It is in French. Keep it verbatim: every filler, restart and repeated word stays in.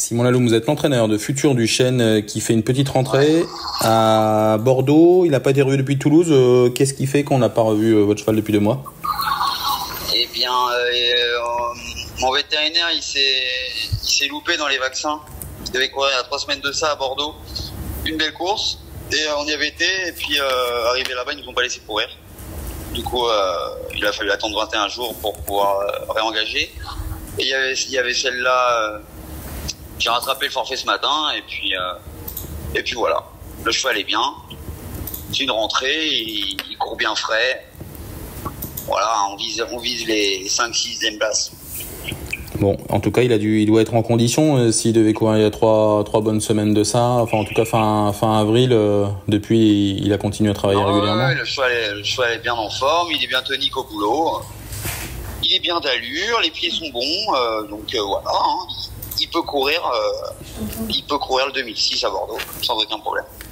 Simon Laloum, vous êtes l'entraîneur de Futur du Chêne qui fait une petite rentrée à Bordeaux. Il n'a pas été revu depuis Toulouse. Qu'est-ce qui fait qu'on n'a pas revu votre cheval depuis deux mois? Eh bien, euh, mon vétérinaire, il s'est, il s'est loupé dans les vaccins. Il devait courir il y a trois semaines de ça à Bordeaux. Une belle course. Et on y avait été. Et puis, euh, arrivé là-bas, ils ne nous ont pas laissé courir. Du coup, euh, il a fallu attendre vingt et un jours pour pouvoir euh, réengager. Et il y avait, il y avait celle-là. Euh, j'ai rattrapé le forfait ce matin. Et puis, euh, et puis voilà. Le cheval est bien. C'est une rentrée. Il, il court bien frais. Voilà, on vise, on vise les cinq sixième places. Bon, en tout cas, il a dû, il doit être en condition euh, s'il devait courir il y a trois, trois bonnes semaines de ça. Enfin, en tout cas, fin, fin avril, euh, depuis, il a continué à travailler non, régulièrement. Ouais, le cheval, est, le cheval est bien en forme, il est bien tonique au boulot. Il est bien d'allure, les pieds sont bons, euh, donc euh, voilà. Hein, il, il peut courir, euh, il peut courir le deux mille six à Bordeaux sans aucun problème.